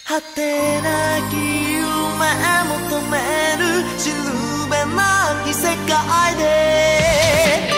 果てなき夢求めるしるべなき世界で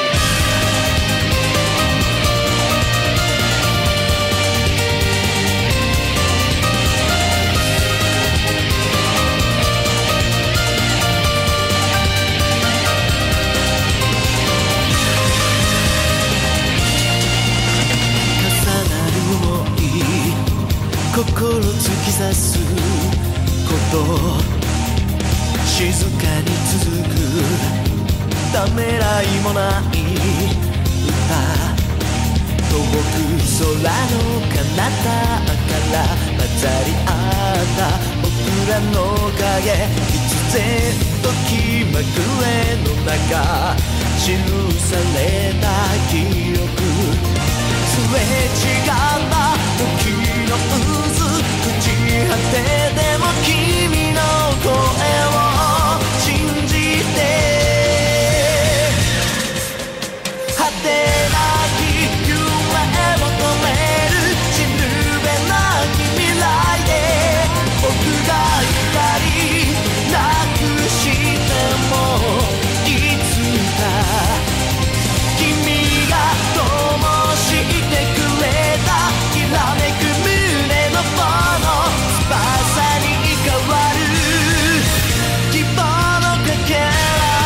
心突き刺すこと静かに続くためらいもない歌遠く空の彼方から混ざり合った僕らの影必然と気まぐれの中記された記憶すれ違った時の渦朽ち果てでも君の声を信じて果てなき夢求める死ぬべなき未来で僕が光なくしてもいつか君が灯してくれたきらめく胸の炎翼に変わる希望のかけら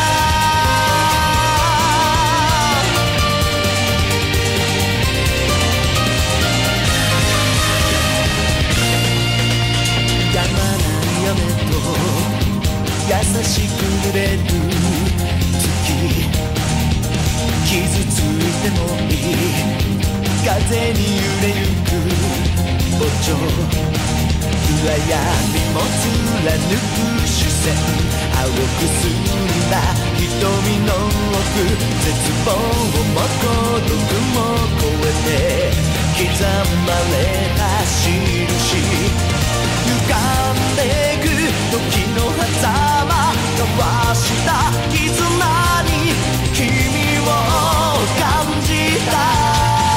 我慢ない雨と優しく濡れる月傷ついてもいい風に揺れゆく墓場暗闇も貫く視線青く澄んだ瞳の奥絶望も孤独も超えて刻まれた印歪んでく時の狭間交わした絆に君を感じた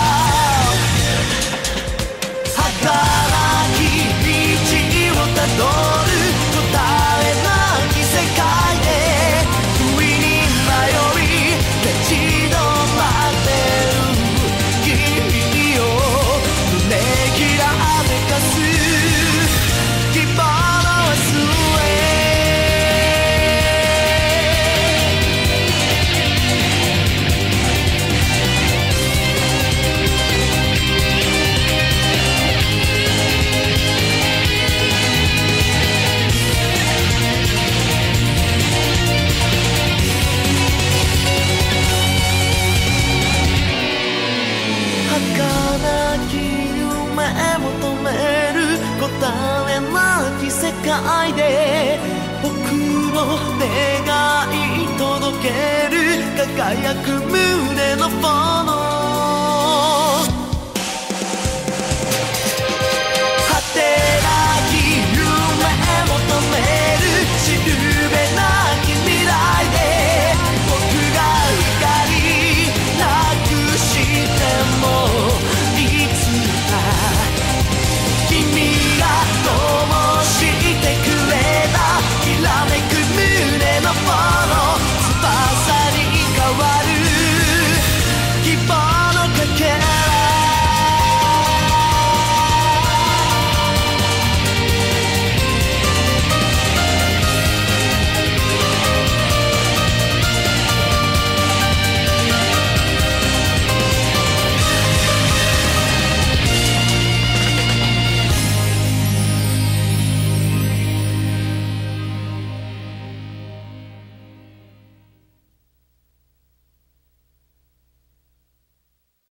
儚き道をたどる答えなき世界で不意に迷い立ち止まってる君を胸きらめかす希望の明日へ儚き夢求める答えなき世界で僕の願い届ける輝く胸の炎